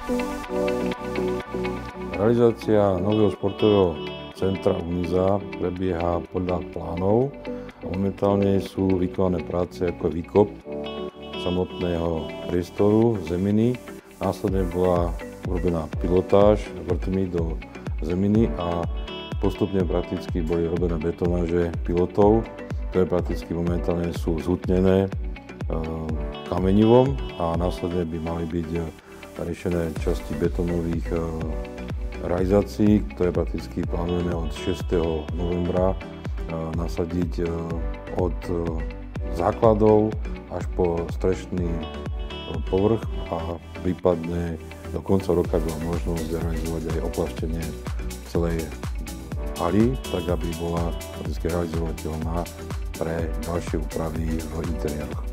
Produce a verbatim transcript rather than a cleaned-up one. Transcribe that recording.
Realizácia nového športového centra UNIZA prebieha podľa plánov. Momentálne sú vykonané práce ako výkop samotného priestoru zeminy. Následne bola urobená pilotáž vrtmi do zeminy a postupne prakticky boli robené betonáže pilotov, ktoré prakticky momentálne sú zhutnené e, kamenivom a následne by mali byť riešené časti betónových e, realizácií, ktoré prakticky plánujeme od šiesteho novembra e, nasadiť e, od e, základov až po strešný e, povrch a prípadne do konca roka bola možnosť realizovať aj oplaštenie celej haly, tak aby bola prakticky realizovateľná pre ďalšie úpravy v interiéroch.